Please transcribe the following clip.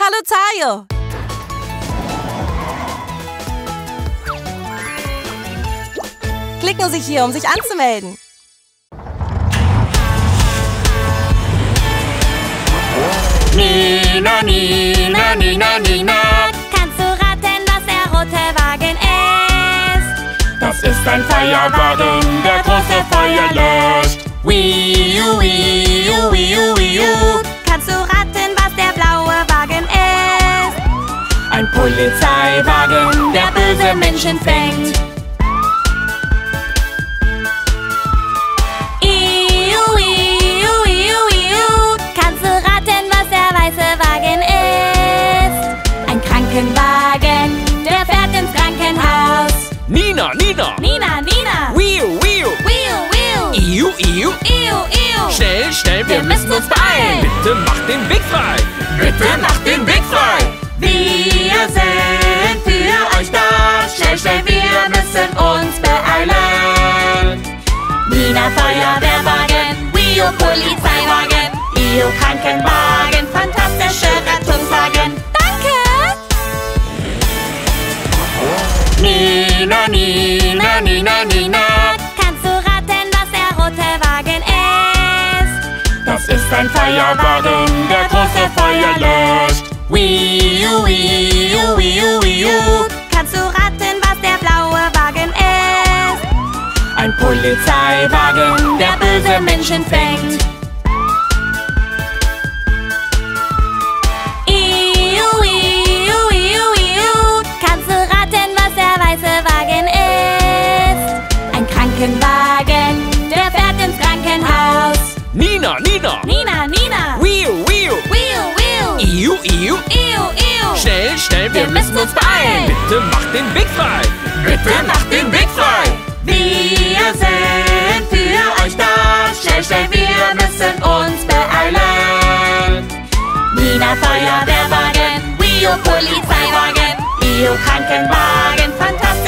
Hallo Tayo! Klicken Sie hier, um sich anzumelden. Nina, Nina, Nina, Nina. Kannst du raten, was der rote Wagen ist? Das ist ein Feuerwagen, der große Feuer löscht. Wii-U, Wii-U, Wii-U, Wii-U. Kannst du raten, was der blaue Wagen ist? Ein Polizeiwagen, der böse Menschen fängt. Iu, iu, iu, iu. Kannst du raten, was der weiße Wagen ist? Ein Krankenwagen, der fährt ins Krankenhaus. Nina, Nina. Nina, Nina. Wiu, wiu. Wiu, wiu. Iu, iu. Iu, iu. Schnell, schnell, wir müssen uns beeilen. Bitte macht den Weg frei. Bitte macht den Weg frei. Wir sind für euch da. Schnell, schnell, wir müssen uns beeilen. Nina Feuerwehrwagen, Wio Polizeiwagen, Io Krankenwagen, fantastische Rettungswagen. Danke! Nina, Nina, Nina, Nina. Kannst du raten, was der rote Wagen ist? Das ist ein Feuerwagen, der große Feuer löscht. Wii-U, Wii-U, Wii-U, Wii-U. Kannst du raten, was der blaue Wagen ist? Ein Polizeiwagen, der böse Menschen fängt. Iu, iu, iu, iu. Kannst du raten, was der weiße Wagen ist? Ein Krankenwagen, der fährt ins Krankenhaus. Nina, Nina. Nina, Nina. Wiu, wiu. Wiu, wiu. Iu, iu. Iu, iu. Schnell, schnell, wir müssen uns beeilen. Bitte macht den Weg frei. Bitte macht den Weg frei. Wir sind für euch da. Schnell, schnell, wir müssen uns beeilen. Nina Feuerwehrwagen, Wio Polizeiwagen, Io Krankenwagen, fantastisch.